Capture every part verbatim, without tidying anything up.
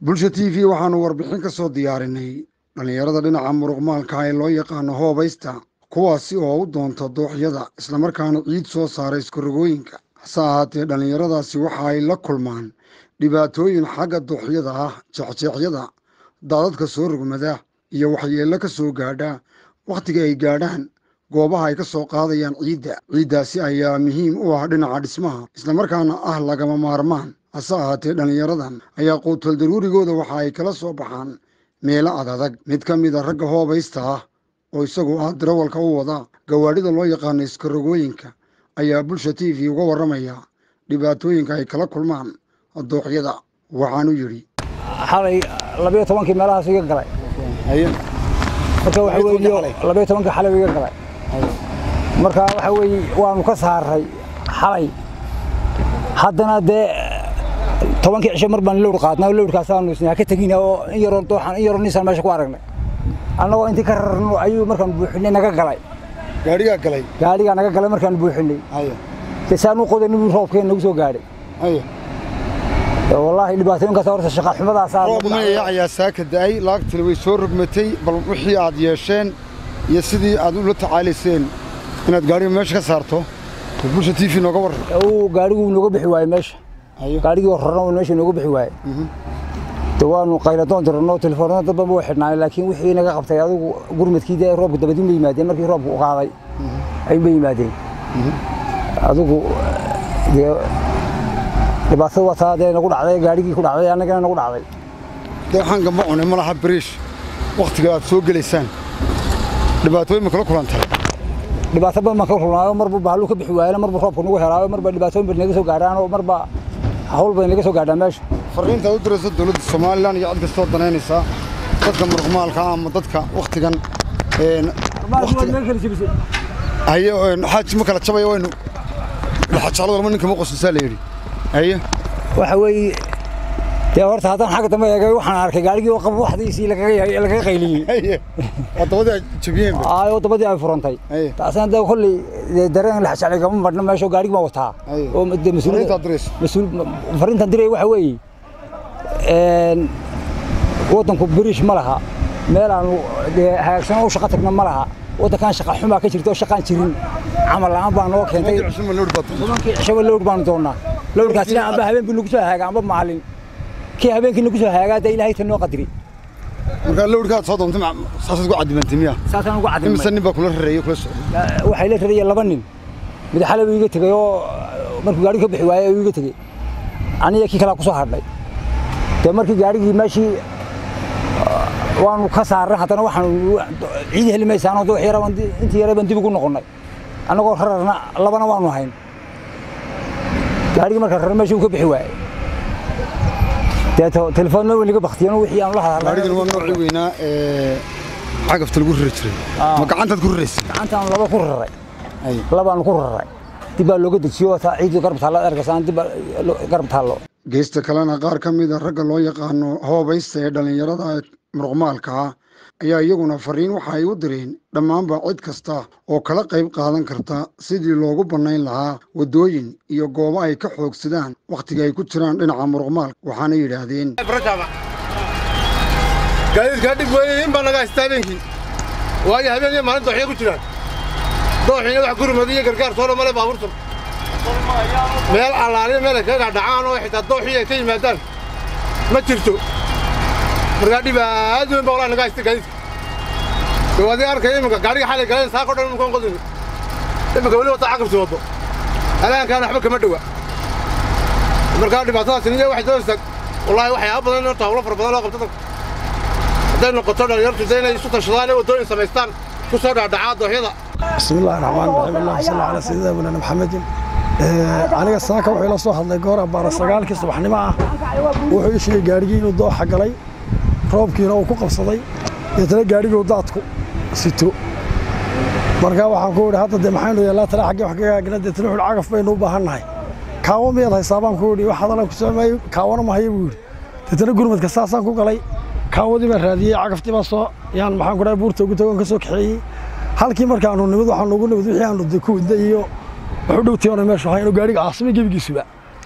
bulsha T V waxaanu warbixin ka soo diyaarinay dhalinyarada dhinaca muruqmaalka ee loo yaqaano hoobaysta kuwaasi oo u doonta dooxyada isla markaana ciid soo saaray iskarogooyinka hase ahaatee dhalinyaradaasi waxa ay la kulmaan dhibaatooyin xagga dooxyada ah jeexjeexyada daadadka soo rogmada iyo waxyeello ka soo gaadha wakhtiga ay gaadhaan goobaha ay ka soo qaadayaan ciidda ciiddaasi ayaa muhiim u ah dhinaca dhismaha isla markaana ah lagama maarmaan hase ahaatee dhalinyaradan ayaa quutal daruurigooda waxa ay kala soo baxaan meelo adadag mid ka mid a ragga hoobaysta ah oo isagu ah darawalka u wada gawaadhida loo yaqaano iskarogooyinka ayaa bulsha T V uga warramaya dhibaatooyinka ay kala kulmaan dooxyada waxaanu yidhi xalay labiyo tobankii meelahaas iga galay marka waxa weeye labiyo tobankii xalay iga galay marka waxa weeye waanu ka saaray xalay haddana dee tobankii cisho mar baan lowr qaadnaa lowrkaas aanu isnaa ka tagina oo in yaroo dooxan in yaroo nisan meesha ku aragnay annagoo intii ka rarno ayuu markaan buuxinay naga galay gaadhigaa galay gaadhigaa naga galay markaan buuxinay dee saanu qodan inuu roobkeen nagu soo gaadhay wallaahi dhibaatooyinkaas horta shaqa xumadaas roob ma yaacaya saaka da'ay laagtile way soo rogmatay bal wixii aad yeesheen iyo sidii aad ula tacaalayseen inaad gaadhiga meesha ka saarto bulsha T V nooga warran uu gaadhigu nooga bixi waayay meesha gaadhigii horrarna meesha nooga bixi waayay dawaanu qayladoon dirno telefoonada dad baa xidhnaa laakiin wixii naga qabtay adigu gurmadkiida roobka dabadii ma yimaadeen markii roobku u qaaday ay ma yimaadeen adigu dhibaatada wataa dee nagu dhacday gaadhigii ku dhacday annagana nagu dhacday waxaan gamba cunay ma laha bariish wakhtiga aad soo gelaysaan dhibaatooyin ma kala kulantay dhibaato badan ma kala kulnaayo marba bahlu ka bixi waayay marba roobku nagu helaayo marba dhibaatooyin badan naga soo gaaraan oo marba hawl badan naga soo gaadhaan meesha fariinta u dirayso dawladda Soomaaliland iyo cid kastoo danaynaysa dadka muruqmaalka ama dadka wakhtigan een ayo xaaji ma kala jabay waynu xajalo wala ninka ma qosansaa la yiri ayo waxa weeye dee horta haddaan xagga dambe eegay waxaan arkay gaadhigii oo qab waxdiisii lagaga lagaga qayliyay wadabada jabiyeen ay wadabadii ay furantay taasna dee kulli dareen la xajacay gama marna meesha gaadhigi ma wataa oo mas'uuliyadda mas'uul fariintan diray waxa weeye een wadanku bariish ma laha meel aan hagaagsan oo shaqo tagna ma laha wadankan shaqa xumaa ka jirto shaqaan jirin camal la'aan baan noo keentay shaba lowr baan doonaa lowrkaasina amba habeenkii lagu soo haaga amba maalin kii habeenkii lagu soo haaga day ilaahay tan noo qadri marka lowrkaas soo doontay saasad ku cadimantay miya saasaan ugu cadimay imisa nin baa kula rareeyay kula soo waxay la rareeyay laba nin mid xalay iga tagay oo markuu gaadhiga ka bixi waayay uu iga tagay aniga kii kala ku soo hadhay dee markii gaadhigii meeshii waanu ka saaray haddana waxaan ciid helimaysaan oo doox yaraan intii yara baan dib ugu noqonnay annagoo rararna labana waanu hayn gaadhigii markaa rarar meeshii uu ka bixi waayay dee telefoonna weliga baktiyeen wixii aan la hadalnay gaadhigan waa noocii weynaa ee cagafta lagu rari jiray ma gacantaad ku raraysay gacantaan laba ku raray labaan ku raray dib baa looga dejiyo taa ciidii garab taalla ergasaan dib garab taallo geesta kalena qaar ka mid a ragga loo yaqaano hoobaysta ee dhalinyarada muruqmaalka ah ayaa iyaguna fariin waxa ay u direen dhammaanba cid kasta oo kala qayb qaadan karta sidii loogu bannayn lahaa waddooyin iyo goobo ay ka xoogsadaan wakhtiga ay ku jiraan dhinaca muruqmaalka waxaana yidhaahdeen gaadiidkaa dhib weeye in baa naga haystaa habeenkii waayo habeen iyo maalin dooxya ku jiraan dooxiina wax gurmada iyo gargaar soo dhamale baabuurtan meel allaaliya meel ay kaga dhacaan oo xitaa dooxii ay ka yimaadaan ma jirto markaa dhibaat weyn baa walaa naga haysta gaadiidka dawaadii arkaya iminka gaadhiga xalay galeen saako dhan iminkaan qodin iminka weli wata caqabsi waddo alaankaan waxba kama dhowa markaa dhibaatadaas niyo waxay doonaysaa wallaahi waxyaaba badan horta hawlo fara badan loo qabto dadka hadday noqoto dhalinyartu dee inay isu tashadaan ee waddooyin samaystaan ku soo dhaadhacaa dooxyada bismillahi raxmaani raxiim allahumma salli calaa sayyidina mawlaana maxamedin aniga saaka wuxuu ila soo hadlay goor abbaara sagaalkii subaxnimo ah wuxuu ii sheegay gaadhigii inuu dooxa galay roobkiina uu ku qabsaday deetana gaadhigii daadku sito markaa waxaan ku idhi hadda dee maxaynu yeellaa tala xaggee wax kaga haagna deetana wuxuu cagaf baynu u baahannahay kaawo miyaad haysaa baan ku idhi wax hadalan ku soomaayey kaawona ma haya buu yidhi deetana gurmadka saasaan ku galay kaawadii baan raadiyey cagaftii baan soo yaan maxaan ku dhahay buurta ugu tagoon ka soo kaxeeyey halkii markaanu nimid waxaanu ugu nimid wixii aanu ku wadnay iyo wuxuu dhowtii oona meesha ahaa inuu gaadhiga caasimay gebigiisuba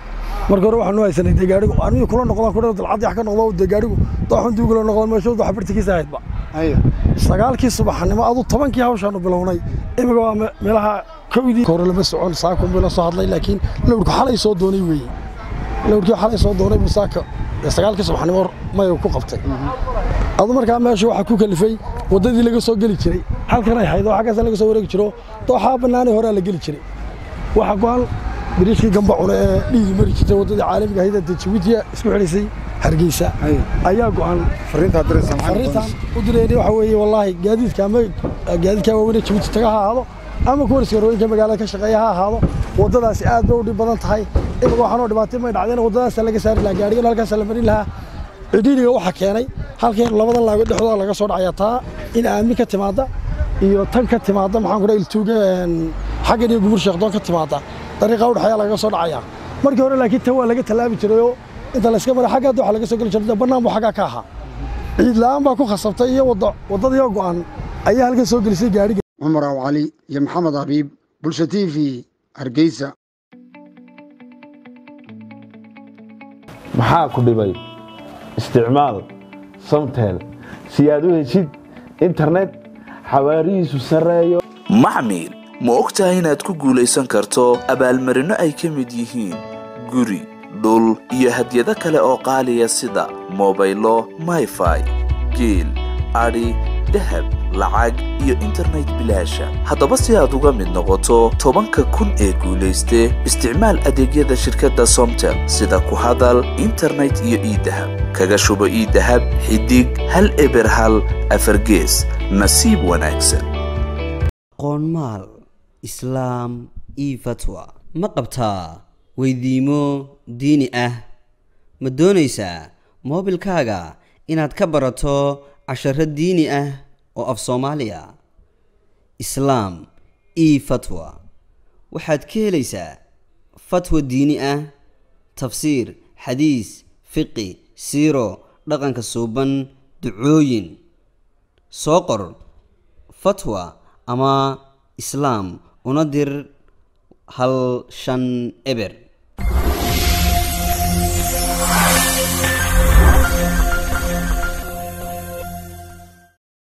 marka hore waxaan u haysanay de gaarigu anigu kula noqdaan ku dhaw dalcad wax ka noqdo de gaarigu dooxan duug la noqdo meesha wax bartikiisa ahaydba ayo sagaalkii subaxnimo adu tobankii hawshaan u bilownay imiga waa meelaha kowdii hore lama socon saako bila soo hadlay laakiin lowrku xalay soo doonay weey lowrku xalay soo doonay musaaka sagaalkii subaxnimo may ku qabtay adu markaa meesha waxa ku kalifay wadadii laga soo gali jiray halkan ay haydo xagaas laga soo wareegi jiro dooxa banaanay hore la gali jiray waxa go'an biriishkii gamba cune ee dhiigi mari jirtay wadadii caalamiga ahayd ee Djibouti isku xirisay Hargeysa ayaa go'an fariinta adreessan fariintan u direeyay waxa weeye wallahi gaadiidka ama gaadiidka waaweyn Djibouti taga haado ama kuwa iskarooyinka magaalada ka shaqeeya ha ahaado wadadaasi aad bay u dhib badan tahay in waxaan oo dhibaato ma dhacdeen wadadaas laga saari lahaa gaariga halkaas la marin lahaa cidhiidhiga waxa keenay halkeen labadan laago dhexdooda laga soo dhacaya taa in aamin ka timaada iyo tan ka timaada maxaan ku dhahay tuuga xagga iyo gumur sheekdoon ka timaada dariiqa u dhaxaya laga soo dhacaya markii hore laakiin tan waa laga talaabi jiray inta la iska maray xagga waxa laga soo gali jiray banaan buu xagga ka ahaa ciid la'aan baa ku khasabtay iyo wada wadada go'an ayaa halka soo galisay gaariga Umar Ali iyo Maxamed Habiib Bulsha T V Hargeysa maxaa ku dhibay isticmaal Somtel si aad u heshid internet xawaarihiisu sareeyo macmiil ma ogtahay inaad ku guulaysan karto abaalmarino ay ka mid yihiin guri dhul iyo hadiyado kale oo qaaliya sida mobaylo Wi-Fi geel ari dahab lacag iyo internet bilaasha haddaba si aad uga mid noqoto tobanka kun ee guulayste isticmaal adeegyada shirkadda Somtel sida ku hadal internet iyo e-dahab kaga shubo e-dahab xidig hal eber hal afar gees nasiib wanaagsan qoonmaal islaam iyo fatwa ma qabtaa weydiimo diini ah ma doonaysaa moobilkaaga inaad ka barato casharro diini ah oo af Soomaaliya islaam iyo fatwa waxaad ka helaysaa fatwa diini ah tafsiir xadiis fiqi siiro dhaqanka suuban ducooyin soo qor fatwa ama islaam una dir hal shan eber